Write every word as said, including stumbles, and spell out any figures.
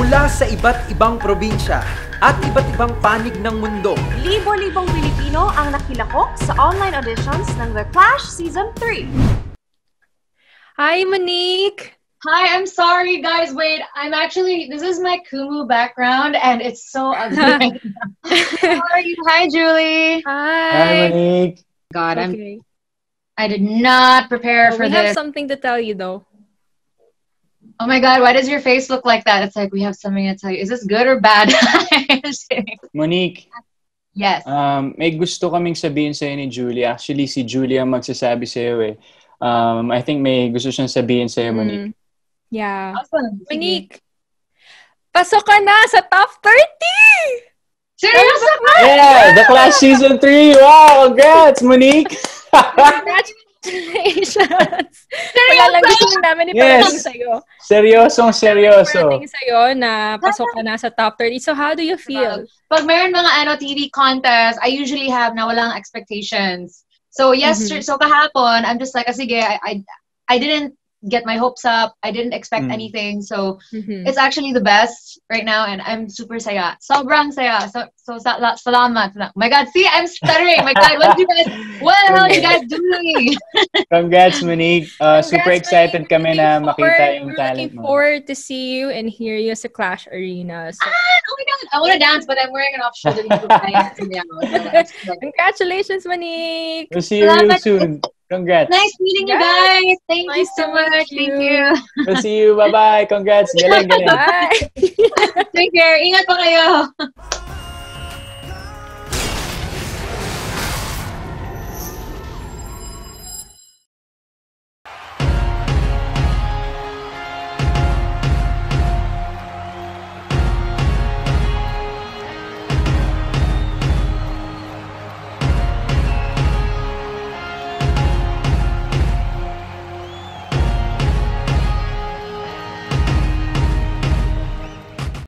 Mula sa iba't ibang probinsya at iba't ibang panig ng mundo. Libo-libong Pilipino ang nakilahok sa online auditions ng The Clash Season three. Hi, Monique! Hi, I'm sorry, guys. Wait, I'm actually, this is my Kumu background, and it's so ugly. How are you? Hi, Julie. Hi! Hi, Monique! God, Okay. I'm, I did not prepare Well, for we this. have something to tell you, though. Oh my God, why does your face look like that? It's like, we have something to tell you. Is this good or bad? Just kidding. Monique, Yes. um, may gusto kaming sabihin sa'yo ni Julie. Actually, si Julie ang magsasabi sa'yo eh. Um, I think may gusto siyang sabihin sa'yo, Monique. Mm. Yeah. Awesome. Monique, pasok ka na sa top thirty! Seriously? Yeah! The Clash Season three! Wow! Congrats, Monique! Congratulations! Wala lang gusto namin iparating Yes. sa'yo. Seryosong seryoso. Iparating sa'yo na pasok ka na sa top thirty. So, how do you feel? Pag meron mga ano, T V contest, I usually have na walang expectations. So, yesterday, so kahapon, I'm just like, ah, sige, I, I, I didn't get my hopes up. I didn't expect Mm. anything. So, Mhm. it's actually the best right now, and I'm super saya. Sobrang saya. So, so sa salamat. Oh my God, see, I'm stuttering. My God, what did you guys, what the hell are you guys doing? Congrats, Monique. Uh, super Congrats, excited Monique. kami We're na looking makita forward- yung we're talent looking mo. forward to see you and hear you sa Clash Arena. So, Oh my God, I want to dance, but I'm wearing an off-shoulder. congratulations, Monique! We'll see you real Salamat. soon. Congrats. Nice meeting you Yes. guys. Thank you Nice so to meet much. you. Thank you. We'll see you. Bye-bye. Congrats. Galing, galing. Bye! Take care. Ingat pa kayo.